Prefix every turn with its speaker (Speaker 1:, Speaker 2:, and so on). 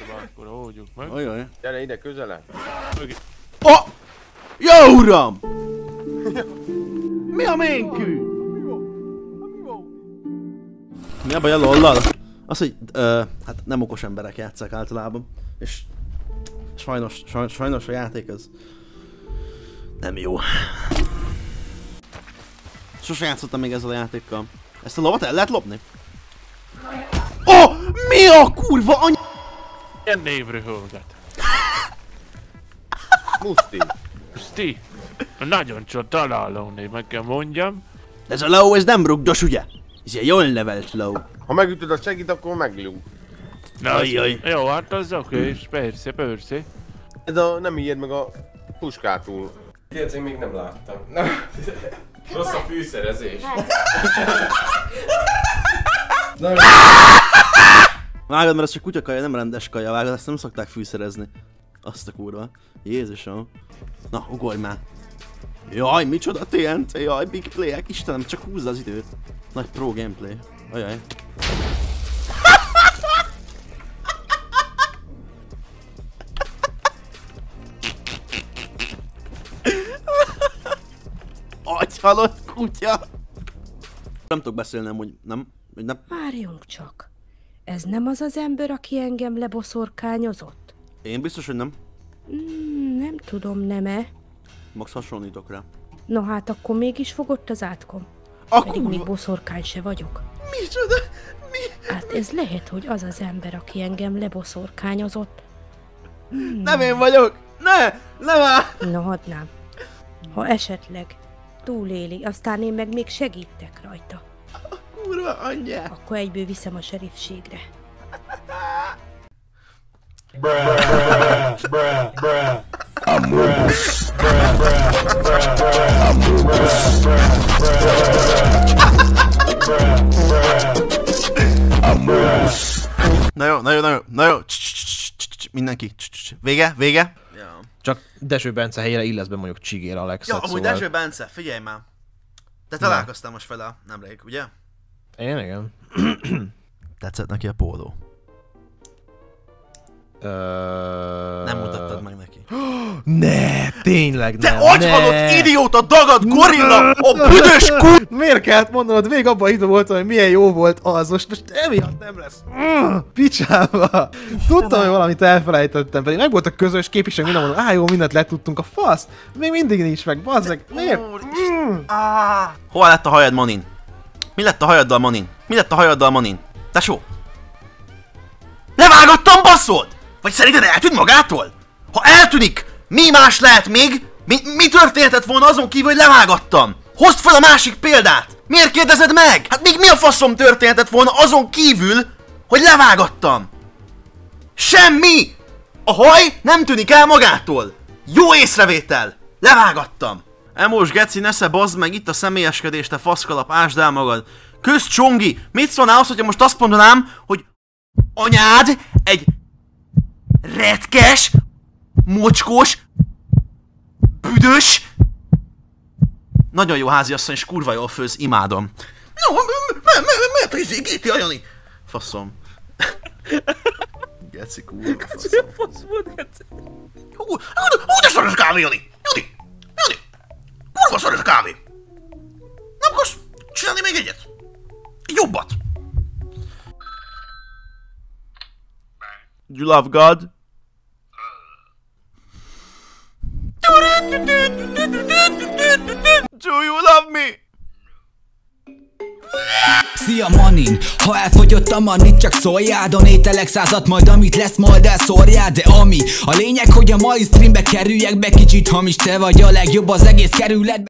Speaker 1: szarba, akkor oldjuk meg.
Speaker 2: Ajaj.
Speaker 3: Gyere ide közelebb.
Speaker 2: Oh! Jó uram! Mi a ménkű? Mi a baj a lollal? Az, hogy hát nem okos emberek játsszák általában. És sajnos a játék az nem jó. Sose játszottam még ezzel a játékkal. Ezt a lovat el lehet lopni? Oh! Mi a kurva any...
Speaker 1: Milyen névre hallgat?
Speaker 3: Muszti.
Speaker 1: Muszti? Nagyon csodáló név, meg kell mondjam.
Speaker 2: Ez a ló, ez nem rugdos, ugye? Ez egy jól nevelt ló.
Speaker 3: Ha megütöd a segít, akkor meglünk.
Speaker 2: Ajjaj.
Speaker 1: Jó, hát az oké, persze.
Speaker 3: Ez a nem ijed meg a puskától.
Speaker 4: Ilyet én még nem láttam. Rossz a fűszerezés.
Speaker 2: Vágod, mert ez csak kutyakaja, nem rendes kaja, vágod, ezt nem szokták fűszerezni. Azt a kurva. Jézusom. Na, ugorj már. Jaj, micsoda TNT, jaj, big play-ek, Istenem, csak húzza az időt. Nagy pro gameplay. Ajaj. Agyhalott kutya! Nem tudok beszélni, hogy nem.
Speaker 5: Várjunk csak. Ez nem az az ember, aki engem leboszorkányozott?
Speaker 2: Én biztos, hogy nem.
Speaker 5: Nem tudom, nem-e?
Speaker 2: Max hasonlítok rá.
Speaker 5: No hát akkor mégis fogott az átkom.
Speaker 2: A
Speaker 5: Pedig még boszorkány se vagyok.
Speaker 2: Micsoda? Mi?
Speaker 5: Hát ez lehet, hogy az az ember, aki engem leboszorkányozott.
Speaker 2: Nem én vagyok! Ne már!
Speaker 5: No hát nem. Ha esetleg túléli, aztán én meg még segítek rajta.
Speaker 2: Kurva anyja!
Speaker 5: Akkor egyből viszem a serifségre.
Speaker 2: Na jó. Mindenki. Vége. Ja.
Speaker 6: Csak Dezső Bence helyére illesz be mondjuk Csigér Alexet,
Speaker 2: Ja, amúgy
Speaker 6: szóval...
Speaker 2: Dezső Bence, figyelj már. Te találkoztál most vele nemrég, ugye?
Speaker 6: Én igen.
Speaker 2: Tetszett neki a póló. Nem mutattad meg neki.
Speaker 6: Ne, tényleg nem.
Speaker 2: Te agyhalott idióta, dagad gorilla, a büdös kur...
Speaker 6: Miért kellett mondanod? Végig abban hittem voltam, hogy milyen jó volt az. Most emiatt nem lesz. Picsába. Tudtam, hogy valamit elfelejtettem, pedig meg volt a közös kép is, hogy minden mondom, jó, mindent letudtunk, a fasz. Még mindig nincs meg, bazd meg. Miért?
Speaker 2: Hova lett a hajad, Monin? Mi lett a hajaddal, Monin? Tesó? Levágattam, baszod! Vagy szerinted eltűnt magától? Ha eltűnik, mi más lehet még? Mi történhetett volna azon kívül, hogy levágattam? Hozd fel a másik példát! Miért kérdezed meg? Hát még mi a faszom történhetett volna azon kívül, hogy levágattam? Semmi! A haj nem tűnik el magától! Jó észrevétel! Levágattam! Emós geci, nesze bazd meg, itt a személyeskedés, te faszkalap, ásd el magad! Kösz Csongi! Mit szólnál az, hogyha most azt mondanám, hogy anyád egy retkes, mocskos, büdös, nagyon jó háziasszony, és kurva jól főz, imádom. No, miért izé, Géti a Jani? Faszom. Geci, kurva, faszom. Hú, de szar ez a kávé, Jani! Jani! Kurva szar ez a kávé! Nem akarsz csinálni még egyet? Egy jobbat! Do you love God? Do you love me?
Speaker 7: Szia Manin, ha elfogyott a manit, csak szóljál, donételek 100-at, majd amit lesz, majd elszórjál, de ami a lényeg, hogy a mai streambe kerüljek be, kicsit hamis, te vagy a legjobb az egész kerületbe.